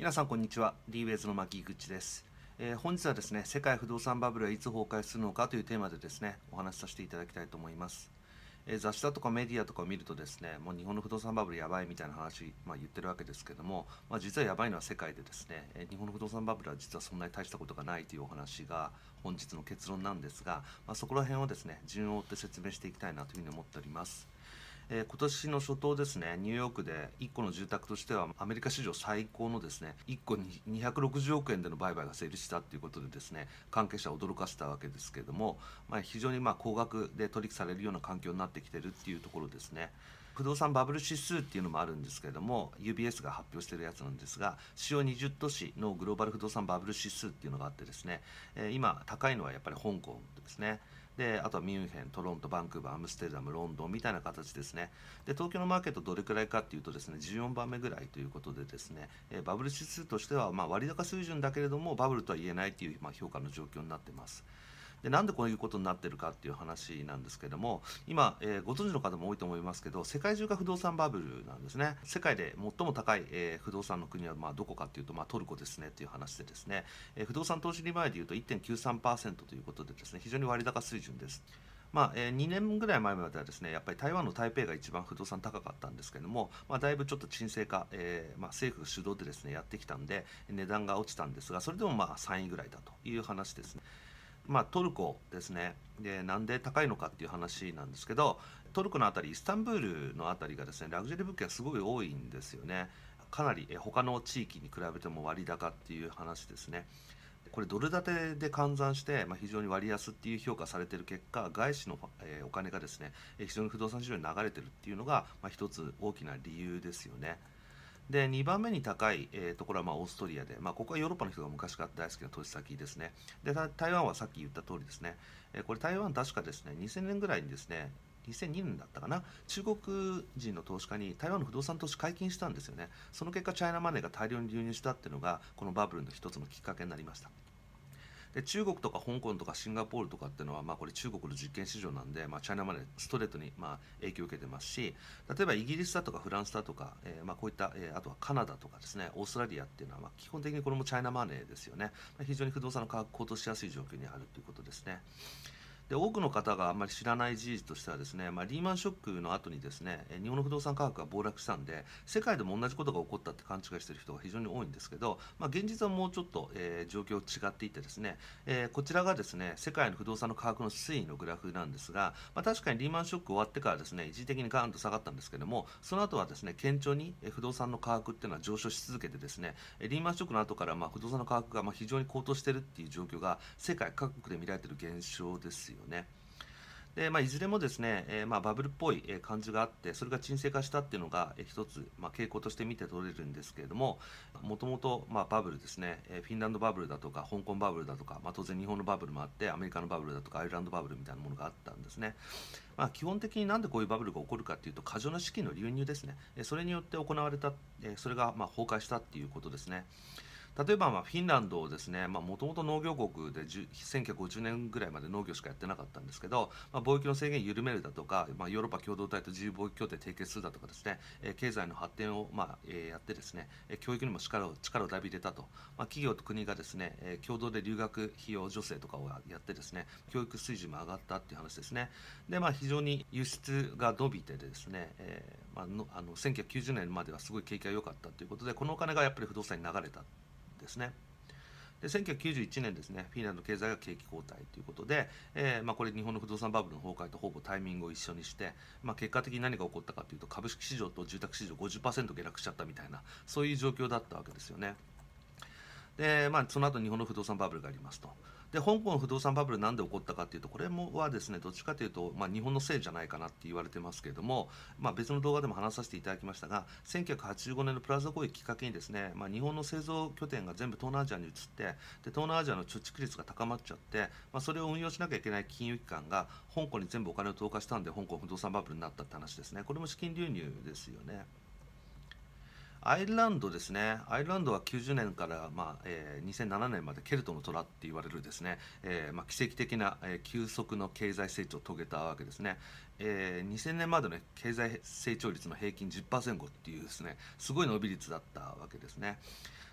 皆さんこんにちは。リーウェイズの牧口です。本日はですね、世界不動産バブルはいつ崩壊するのかというテーマでですね、お話しさせていただきたいと思います。雑誌だとかメディアとかを見るとですね、もう日本の不動産バブルやばいみたいな話、言ってるわけですけども、実はやばいのは世界でですね、日本の不動産バブルは実はそんなに大したことがないというお話が本日の結論なんですが、そこら辺をですね、順を追って説明していきたいなというふうに思っております。今年の初頭ですね、ニューヨークで1個の住宅としてはアメリカ史上最高のですね、1個に260億円での売買が成立したということでですね、関係者を驚かせたわけですけれども、非常に高額で取引されるような環境になってきているっていうところですね。不動産バブル指数っていうのもあるんですけれども、UBS が発表しているやつなんですが、主要20都市のグローバル不動産バブル指数っていうのがあってですね、今高いのはやっぱり香港ですね。で、あとはミュンヘン、トロント、バンクーバー、アムステルダム、ロンドンみたいな形ですね。で、東京のマーケットどれくらいかっていうとですね、14番目ぐらいということでですね、バブル指数としては割高水準だけれども、バブルとは言えないという評価の状況になっています。で、なんでこういうことになってるかっていう話なんですけども、今、ご存知の方も多いと思いますけど、世界中が不動産バブルなんですね。世界で最も高い、不動産の国はどこかっていうと、トルコですねっていう話でですね、不動産投資利回りでいうと 1.93% ということでですね、非常に割高水準です。2年ぐらい前まではですね、やっぱり台湾の台北が一番不動産高かったんですけども、だいぶちょっと沈静化、政府主導でですね、やってきたんで、値段が落ちたんですが、それでも3位ぐらいだという話ですね。トルコですね。で、なんで高いのかっていう話なんですけど、トルコのあたり、イスタンブールのあたりがですね、ラグジュアリー物件がすごい多いんですよね。かなり他の地域に比べても割高っていう話ですね。これドル建てで換算して、非常に割安っていう評価されている結果、外資の、お金がですね、非常に不動産市場に流れてるっていうのが、一つ大きな理由ですよね。で、2番目に高い、ところはオーストリアで、ここはヨーロッパの人が昔から大好きな投資先ですね。で、台湾はさっき言った通りですね。これ台湾確かですね、2000年ぐらいにですね、2002年だったかな、中国人の投資家に台湾の不動産投資解禁したんですよね。その結果、チャイナマネーが大量に流入したっていうのが、このバブルの一つのきっかけになりました。で、中国とか香港とかシンガポールとかっていうのは、これ中国の実験市場なんで、チャイナマネーストレートに影響を受けてますし、例えばイギリスだとかフランスだとか、こういった、あとはカナダとかですね、オーストラリアっていうのは、基本的にこれもチャイナマネーですよね。非常に不動産の価格高騰しやすい状況にあるということですね。で、多くの方があんまり知らない事実としてはですね、リーマンショックの後にですね、日本の不動産価格が暴落したんで、世界でも同じことが起こったって勘違いしている人が非常に多いんですけど、現実はもうちょっと、状況違っていてですね、こちらがですね、世界の不動産の価格の推移のグラフなんですが、確かにリーマンショック終わってからですね、一時的にガーンと下がったんですけども、その後はですね、堅調に不動産の価格っていうのは上昇し続けてですね、リーマンショックの後から不動産の価格が非常に高騰しているっていう状況が世界各国で見られている現象ですよね。で、いずれもですね、バブルっぽい感じがあって、それが沈静化したっていうのが一つ、傾向として見て取れるんですけれども、もともとバブルですね、フィンランドバブルだとか、香港バブルだとか、当然日本のバブルもあって、アメリカのバブルだとか、アイルランドバブルみたいなものがあったんですね。基本的になんでこういうバブルが起こるかっていうと、過剰な資金の流入ですね。それによって行われた、それが崩壊したっていうことですね。例えばフィンランドをですね、もともと農業国で1950年ぐらいまで農業しかやってなかったんですけど、貿易の制限を緩めるだとか、ヨーロッパ共同体と自由貿易協定締結するだとかですね、経済の発展をやってですね、教育にも力をだいぶ入れたと、企業と国がですね、共同で留学費用助成とかをやってですね、教育水準も上がったっていう話ですね。で、非常に輸出が伸びてですね、1990年まではすごい景気が良かったということで、このお金がやっぱり不動産に流れたですね。で、1991年ですね、フィンランド経済が景気後退ということで、これ日本の不動産バブルの崩壊とほぼタイミングを一緒にして、結果的に何が起こったかというと、株式市場と住宅市場 50% 下落しちゃったみたいな、そういう状況だったわけですよね。で、その後日本の不動産バブルがありますと。で、香港の不動産バブルなんで起こったかというと、これもはですね、どっちかというと、日本のせいじゃないかなって言われてますけれども、別の動画でも話させていただきましたが、1985年のプラザ合意きっかけにですね、日本の製造拠点が全部東南アジアに移って、で、東南アジアの貯蓄率が高まっちゃって、それを運用しなきゃいけない金融機関が、香港に全部お金を投下したんで、香港不動産バブルになったって話ですね。これも資金流入ですよね。アイルランドですね。アイルランドは90年から、2007年までケルトの虎って言われるですね、奇跡的な、急速の経済成長を遂げたわけですね。2000年までの経済成長率の平均 10% っていうですね、すごい伸び率だったわけですね。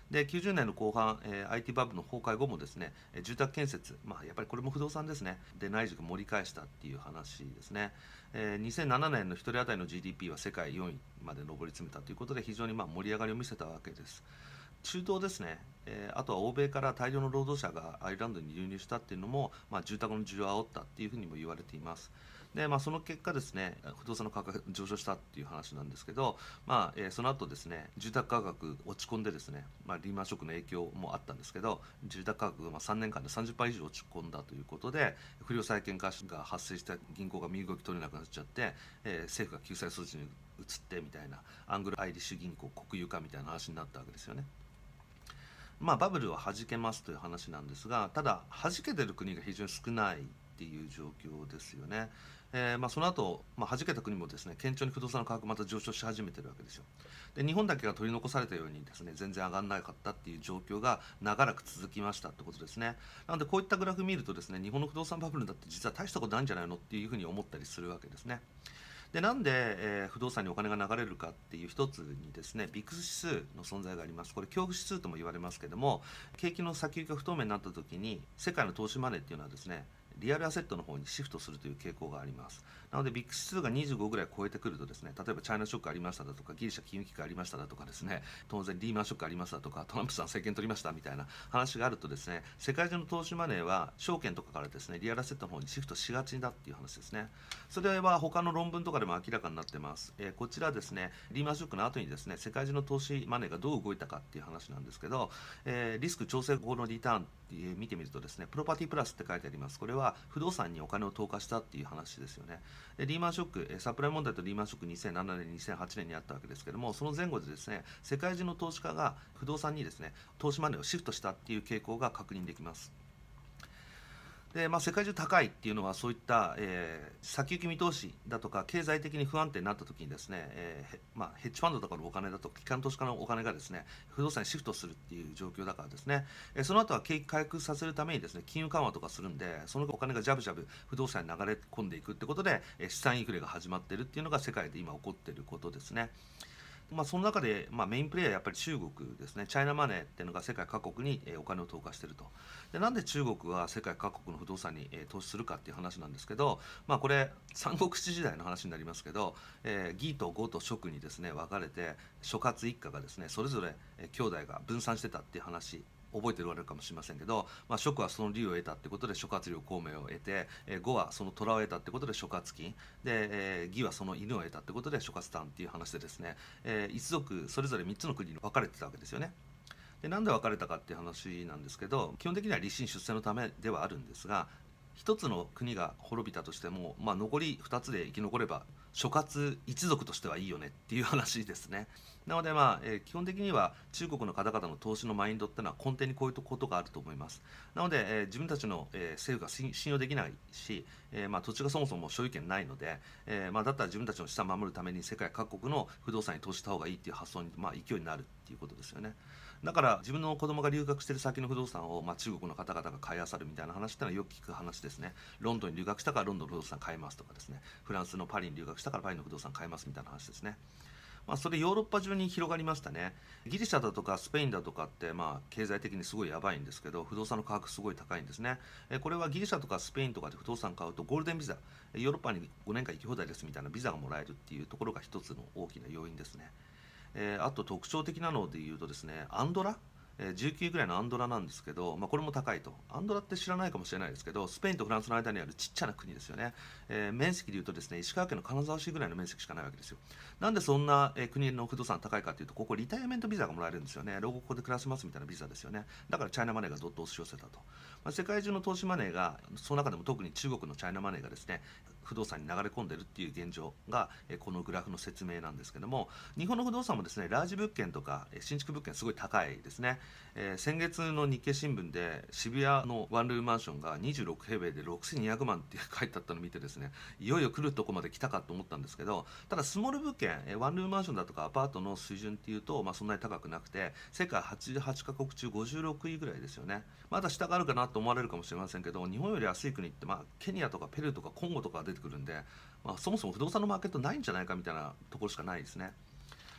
で90年の後半、IT バブルの崩壊後もですね、住宅建設、やっぱりこれも不動産ですね、で内需が盛り返したっていう話ですね。2007年の1人当たりの GDP は世界4位まで上り詰めたということで、非常に盛り上がりを見せたわけです。中東ですね、あとは欧米から大量の労働者がアイルランドに流入したっていうのも、住宅の需要を煽ったっていうふうにも言われています。でその結果ですね、不動産の価格が上昇したっていう話なんですけど、その後ですね、住宅価格落ち込んでですね、リーマンショックの影響もあったんですけど、住宅価格が3年間で30%以上落ち込んだということで、不良債権化が発生した銀行が身動き取れなくなっちゃって、政府が救済措置に移ってみたいな、アングル・アイリッシュ銀行国有化みたいな話になったわけですよね。バブルは弾けますという話なんですが、ただ弾けてる国が非常に少ないっていう状況ですよね。その後、弾けた国もですね、顕著に不動産の価格また上昇し始めてるわけですよ。で日本だけが取り残されたようにですね、全然上がらなかったっていう状況が長らく続きましたってことですね。なのでこういったグラフ見るとですね、日本の不動産バブルだって実は大したことないんじゃないのっていうふうに思ったりするわけですね。でなんで、不動産にお金が流れるかっていう一つにですね、ビックス指数の存在があります。これ恐怖指数とも言われますけども、景気の先行きが不透明になった時に世界の投資マネーっていうのはですね、リアルアセットの方にシフトするという傾向があります。なのでビックス指数が25ぐらい超えてくるとですね、例えばチャイナショックありましただとか、ギリシャ金融危機ありましただとかですね、当然リーマンショックありましたとか、トランプさん政権取りましたみたいな話があるとですね、世界中の投資マネーは証券とかからですね、リアルアセットの方にシフトしがちだっていう話ですね。それは他の論文とかでも明らかになってます。こちらですね、リーマンショックの後にですね、世界中の投資マネーがどう動いたかっていう話なんですけど、リスク調整後のリターンって見てみるとですね、プロパティプラスって書いてあります。これは不動産にお金を投下したっていう話ですよね。でリーマンショック、サプライ問題とリーマンショック2007年、2008年にあったわけですけども、その前後でですね、世界中の投資家が不動産にですね、投資マネーをシフトしたっていう傾向が確認できます。で世界中高いっていうのはそういった、先行き見通しだとか経済的に不安定になった時にですね、ヘッジファンドとかのお金だとか機関投資家のお金がですね、不動産にシフトするっていう状況だからですね、その後は景気回復させるためにですね、金融緩和とかするんで、そのお金がジャブジャブ不動産に流れ込んでいくってことで、資産インフレが始まっているっていうのが世界で今起こっていることですね。その中で、メインプレーヤーはやっぱり中国ですね。チャイナマネーっていうのが世界各国にお金を投下していると。でなんで中国は世界各国の不動産に投資するかっていう話なんですけど、これ三国志時代の話になりますけど、義と呉と蜀にですね分かれて、諸葛一家がですねそれぞれ兄弟が分散してたっていう話覚えておられるかもしれませんけど、蜀はその利を得たってことで諸葛亮孔明を得て、呉はその虎を得たってことで諸葛金で、義はその犬を得たってことで諸葛短っていう話でですね、一族それぞれ3つの国に分かれてたわけですよね。でなんで別れたかっていう話なんですけど、基本的には立身出世のためではあるんですが、一つの国が滅びたとしても、残り2つで生き残れば諸葛一族としてはいいよねっていう話ですね。なので基本的には中国の方々の投資のマインドってのは根底にこういうことがあると思います。なので、自分たちの、政府が信用できないし、土地がそもそも所有権ないので、だったら自分たちの資産を守るために世界各国の不動産に投資した方がいいっていう発想に、勢いになるっていうことですよね。だから自分の子供が留学している先の不動産を、中国の方々が買い漁るみたいな話ってのはよく聞く話ですね。ロンドンに留学したからロンドンの不動産買いますとかですね、フランスのパリに留学したからパリの不動産買いますみたいな話ですね。それヨーロッパ中に広がりましたね。ギリシャだとかスペインだとかって、経済的にすごいやばいんですけど、不動産の価格すごい高いんですね。これはギリシャとかスペインとかで不動産買うとゴールデンビザ、ヨーロッパに5年間行き放題ですみたいなビザがもらえるっていうところが一つの大きな要因ですね。あと特徴的なので言うとですね、アンドラ、19ぐらいのアンドラなんですけど、これも高いと。アンドラって知らないかもしれないですけど、スペインとフランスの間にあるちっちゃな国ですよね。面積でいうとですね、石川県の金沢市ぐらいの面積しかないわけですよ。なんでそんな、国の不動産高いかというと、ここリタイアメントビザがもらえるんですよね。老後ここで暮らせますみたいなビザですよね。だからチャイナマネーがどっと押し寄せたと。世界中の投資マネーが、その中でも特に中国のチャイナマネーがですね、不動産に流れ込んでいるっていう現状がこのグラフの説明なんですけども、日本の不動産もですね、ラージ物件とか新築物件すごい高いですね。先月の日経新聞で渋谷のワンルームマンションが26平米で6200万って書いてあったのを見てですね、いよいよ来るとこまで来たかと思ったんですけど、ただスモール物件、ワンルームマンションだとかアパートの水準っていうと、そんなに高くなくて、世界88カ国中56位ぐらいですよね。まだ下があるかなと思われるかもしれませんけど、日本より安い国って、ケニアとかペルーとかコンゴとか出てくるんで、そもそも不動産のマーケットないんじゃないかみたいなところしかないですね。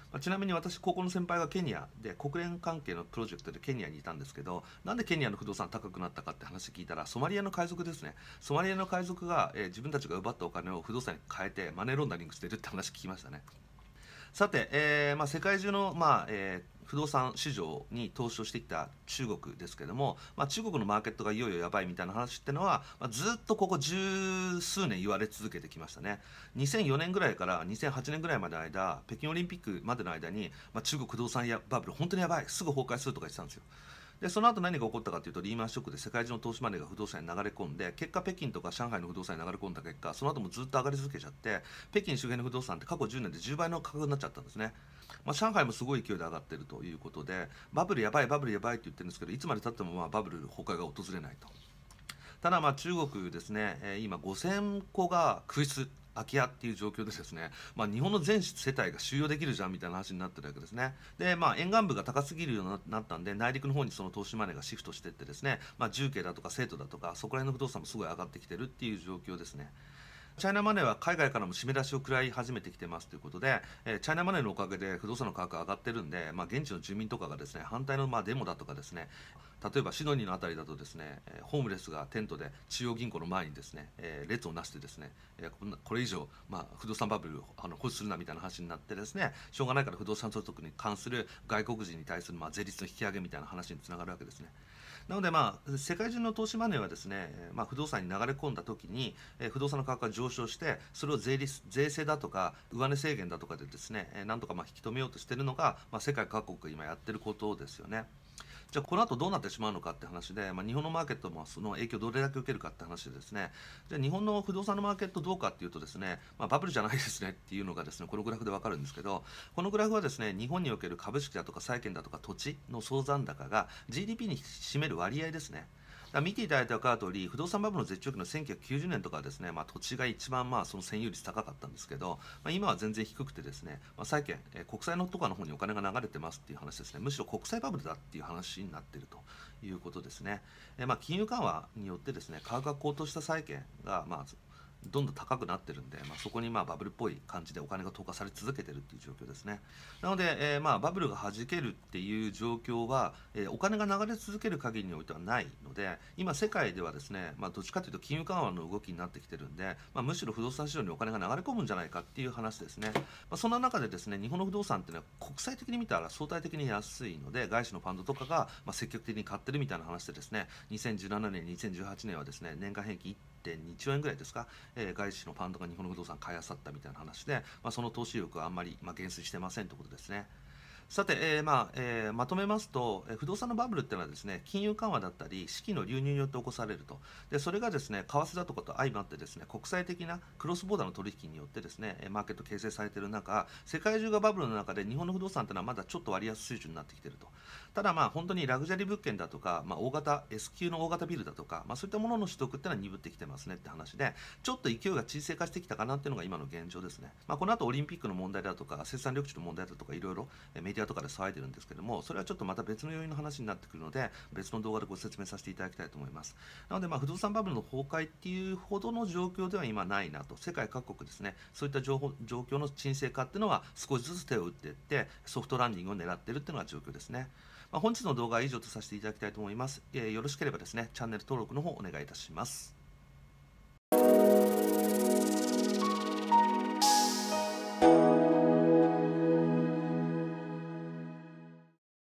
ちなみに私、高校の先輩がケニアで国連関係のプロジェクトでケニアにいたんですけど、なんでケニアの不動産高くなったかって話聞いたら、ソマリアの海賊ですね。ソマリアの海賊が、自分たちが奪ったお金を不動産に変えてマネーロンダリングしてるって話聞きましたね。さて、世界中の、不動産市場に投資をしてきた中国ですけれども、中国のマーケットがいよいよやばいみたいな話っていうのは、ずっとここ十数年言われ続けてきましたね。2004年ぐらいから2008年ぐらいまでの間、北京オリンピックまでの間に、中国不動産バブル本当にやばい、すぐ崩壊するとか言ってたんですよ。でその後何が起こったかというと、リーマンショックで世界中の投資マネーが不動産に流れ込んで、結果北京とか上海の不動産に流れ込んだ結果、その後もずっと上がり続けちゃって、北京周辺の不動産って過去10年で10倍の価格になっちゃったんですね。上海もすごい勢いで上がっているということで、バブルやばいバブルやばいって言ってるんですけど、いつまでたってもバブル崩壊が訪れないと。ただ中国ですね、今5000戸が空室空き家っていう状況でですね、日本の全世帯が収容できるじゃんみたいな話になってるわけですね。で、沿岸部が高すぎるようになったんで、内陸の方にその投資マネーがシフトしていってですね、重慶だとか成都だとか、そこら辺の不動産もすごい上がってきてるっていう状況ですね。チャイナマネーは海外からも締め出しを食らい始めてきてますということで、チャイナマネーのおかげで不動産の価格が上がってるんで、現地の住民とかがですね、反対のデモだとかですね、例えばシドニーのあたりだとですね、ホームレスがテントで中央銀行の前にですね、列をなしてですね、これ以上、不動産バブルを保持するなみたいな話になってですね、しょうがないから不動産所得に関する外国人に対する税率の引き上げみたいな話につながるわけですね。なので、世界中の投資マネーはですね、不動産に流れ込んだときに、不動産の価格が上昇して、それを税制だとか、上値制限だとかでですね、なんとか引き止めようとしているのが、世界各国が今やってることですよね。じゃあこの後どうなってしまうのかって話で、日本のマーケットもその影響をどれだけ受けるかって話でですね、じゃあ日本の不動産のマーケットどうかっていうとですね、バブルじゃないですねっていうのがですね、このグラフでわかるんですけど、このグラフはですね、日本における株式だとか債券だとか土地の総残高が GDP に占める割合ですね。見ていただいた通り、不動産バブルの絶頂期の1990年とかはですね、土地が一番その占有率高かったんですけど、今は全然低くてですね、債券、国債のとかの方にお金が流れてますっていう話ですね、むしろ国債バブルだっていう話になっているということですね。金融緩和によってですね、価格が高騰した債券がどんどん高くなってるんで、そこにバブルっぽい感じでお金が投下され続けてるっていう状況ですね。なので、バブルが弾けるっていう状況は、お金が流れ続ける限りにおいてはないので、今世界ではですね、どっちかというと金融緩和の動きになってきてるんで、むしろ不動産市場にお金が流れ込むんじゃないかっていう話ですね。そんな中でですね、日本の不動産っていうのは国際的に見たら相対的に安いので、外資のファンドとかが積極的に買ってるみたいな話でですね、2017年、2018年はですね、年間平均1.2兆円ぐらいですか、外資のファンドが日本の不動産買い漁ったみたいな話で、その投資力はあんまり減衰してませんということですね。さて、まとめますと、不動産のバブルっていうのはですね、金融緩和だったり資金の流入によって起こされると。でそれがですね、為替だとかと相まってですね、国際的なクロスボーダーの取引によってですね、マーケット形成されている中、世界中がバブルの中で日本の不動産っていうのはまだちょっと割安水準になってきていると。ただ本当にラグジュアリー物件だとか、大型 S 級の大型ビルだとか、そういったものの取得っていうのは鈍ってきてますねって話で、ちょっと勢いが沈静化してきたかなっていうのが今の現状ですね。この後オリンピックの問題だとか、生産緑地の問題だとか、いろいろメディアとかで騒いでるんですけども、それはちょっとまた別の要因の話になってくるので、別の動画でご説明させていただきたいと思います。なので、不動産バブルの崩壊っていうほどの状況では今ないなと。世界各国ですね、そういった状況の沈静化っていうのは少しずつ手を打っていって、ソフトランディングを狙っているっていうのが状況ですね。本日の動画は以上とさせていただきたいと思います。よろしければですね、チャンネル登録の方お願いいたします。